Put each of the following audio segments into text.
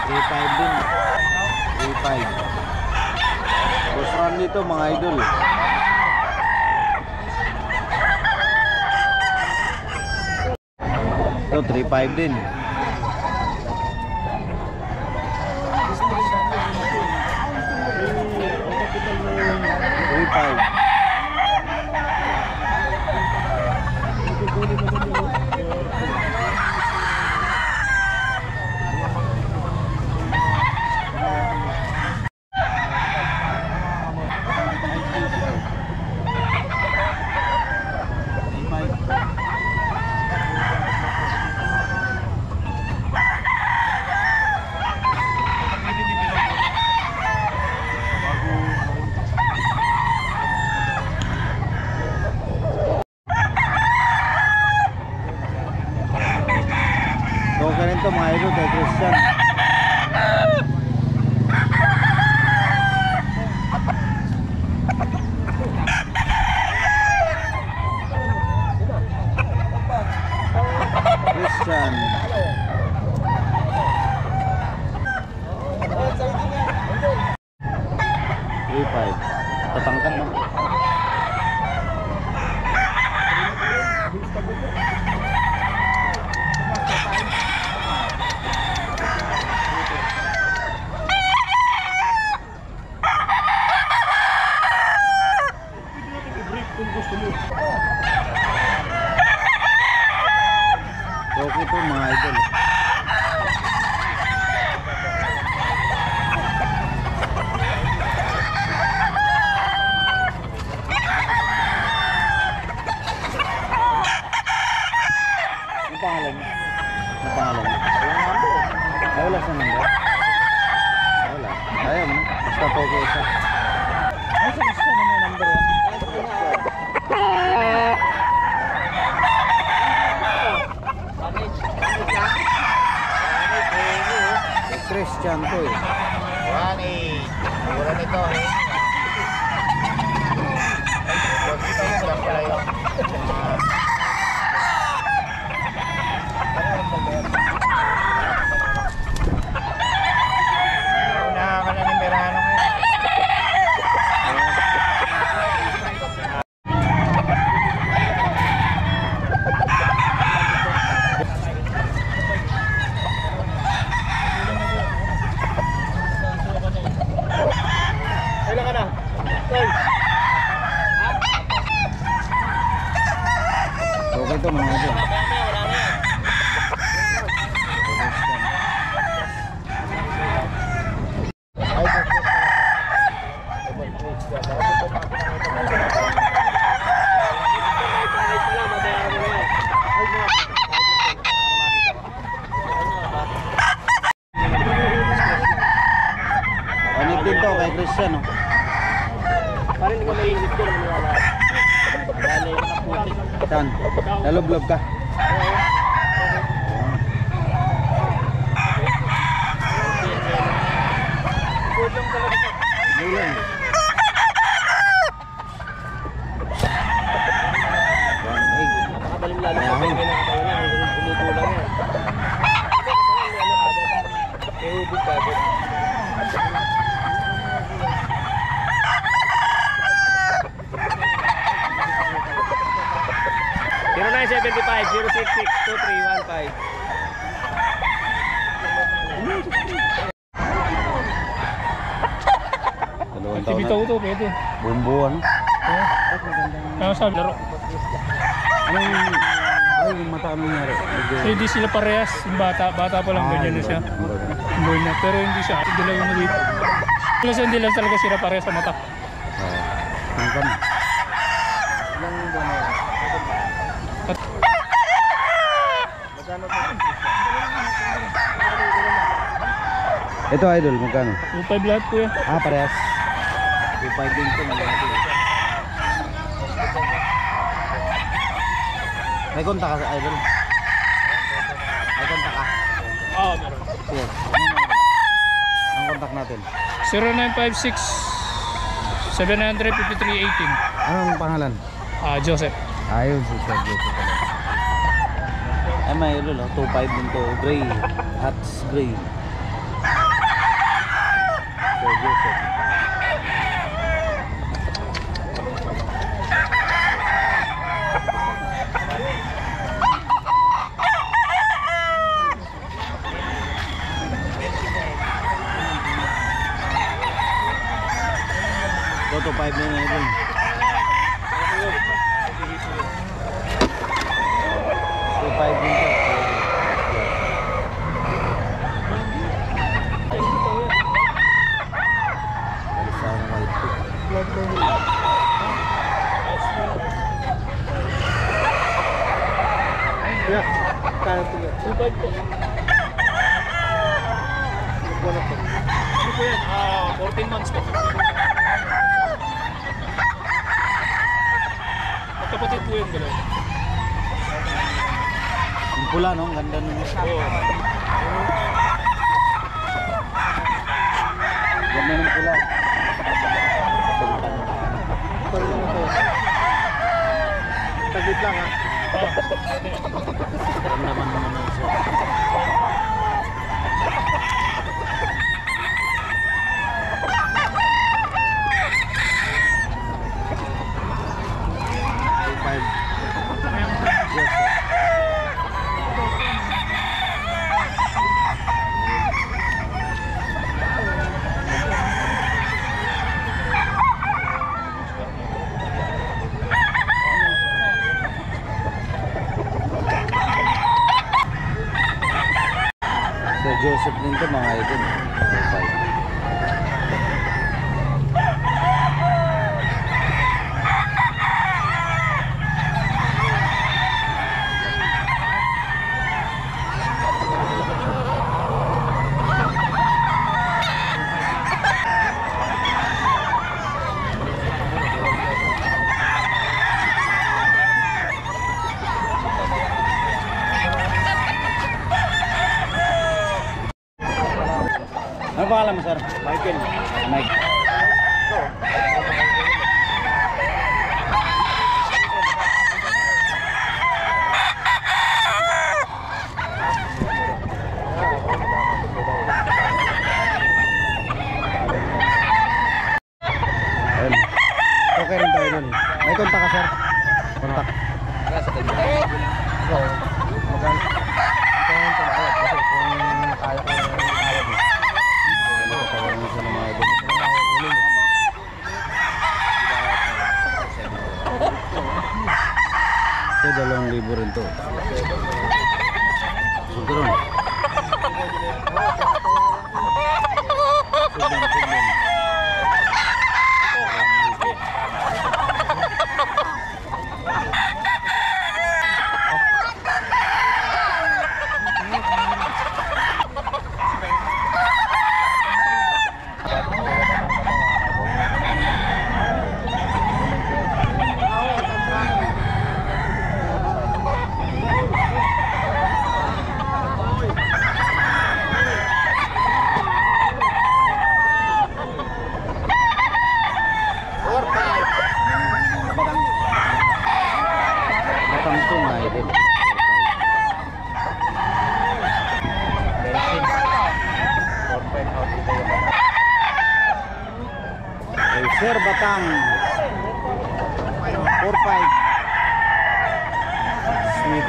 3.5 din. 3.5. Boss run dito mga idol. Ito 3.5 din. 3.5. Ito mga idol kay Christian. Christian 3.5. Tatangkan mo. Okay po mga idol. Ang pangalan? Ang pangalan? Ay, wala sa number? Wala. Ayaw mo. Basta po ko isa. Ay, sa gusto na may number yan. Christian to eh. 1.8. Wala nito eh. Unahan ka na ni Merano ngayon. Kailan ka na? Okay to mga idol. Panitin to kay Christian oh. Parang hindi ka may isip ko na maniwala. Lalay ka na puti. Saan? Laloblob ka? Ayun. Nakatalim lalo sa pwede na katawan niya. Hanggang tumutulang yan. May hubog ka. 0975-066-2315. Bitaw to, pwede. Bumbuan. Ano sabi laro? Anong mata ano nangyari? Hindi sila parehas. Yung bata pa lang ganyan na siya. Born na. Pero hindi siya. Dilaw yung dito. Hindi lang talaga sila parehas sa mata. Hanggang. Ito idol, magkano? 2.5 lahat po yan. Ah, parehas. 2.5 din ito. May kontak ka sa idol? May kontak ka? Oo, meron. Sige. Ang kontak natin? 0956-753-18. Anong pangalan? Joseph. Ayun, si Sir Joseph pala. Ay, may idol, 2.5 din ito. Gray. Hats gray. Sir Joseph. Toto 5 na na ito. 2.5 din to. Alisang white po. Yeah. Kaya ito yan. 2.5 po. Ano po yan? 14 months po. Magkapatid po yun gano'n. Yung pula, no? Ang ganda nun. Oo. Ganda ng pula. Parang naman po. Taglit lang ha. Ramdaman naman na siya. Yes, sir. Sir Joseph din to mga idol. Ano pangalan mo, sir? Michael. Mike. Ayun. Okay rin tayo dun. May kontak ka, sir? Kontak. So, maganda. Ito yung tumayad kasi kung kaya ko yung tayad eh. Tawagan siya ng mga idol. Ito 2,000 rin to. Sugron. Sugron. Matangtong na idol. Ay, Sir Batang 4.5 Smith.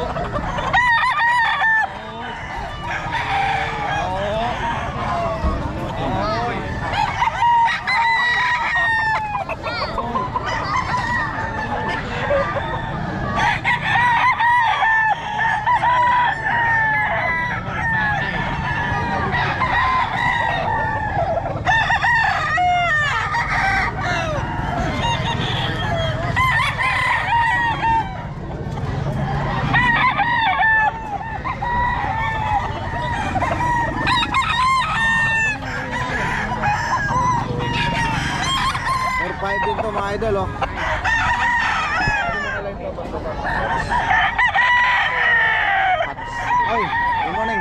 Din to mga idol, oh. Oy, good morning.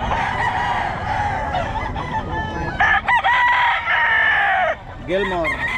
Gilmore